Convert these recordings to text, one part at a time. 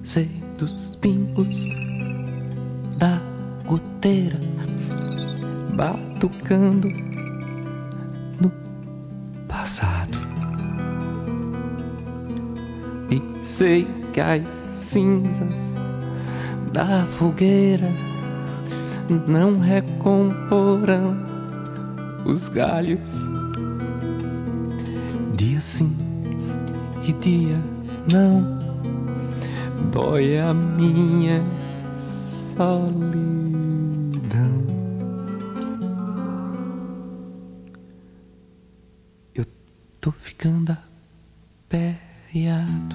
sei dos pingos da goteira batucando no passado. E sei que as cinzas da fogueira não recomporão os galhos. Dia sim e dia não, dói a minha solidão. Eu tô ficando aperreado.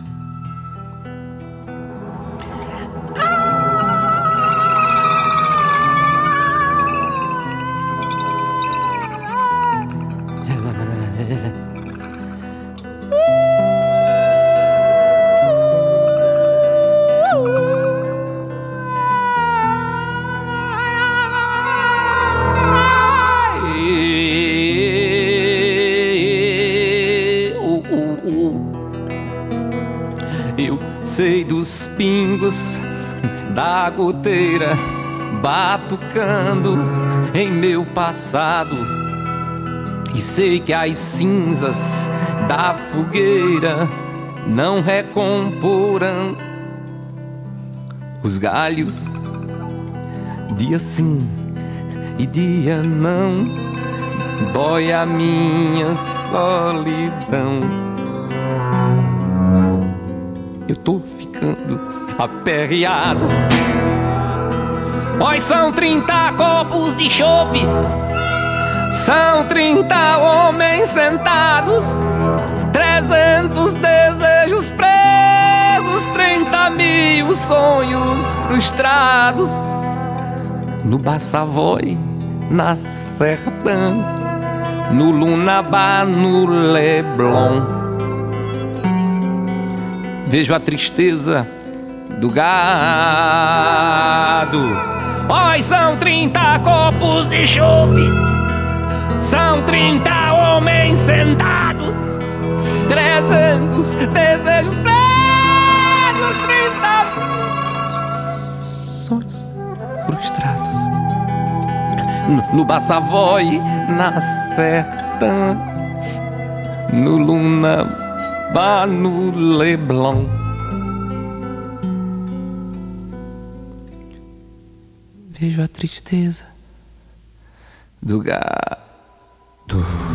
Eu sei dos pingos da goteira batucando em meu passado. E sei que as cinzas da fogueira não recomporão os galhos. Dia sim e dia não, dói a minha solidão. Eu tô ficando aperreado. Pois são 30 copos de chope, são 30 homens sentados, 300 desejos presos, 30.000 sonhos frustrados. No Bassavoy, na Sertã, no Lunabá, no Leblon, vejo a tristeza do gado. Pois são 30 copos de chope, são 30 homens sentados, 300 desejos presos, 30 sonhos frustrados. No Bassavoy, na Sertã, no Lunabá, no Leblon, vejo a tristeza do gado.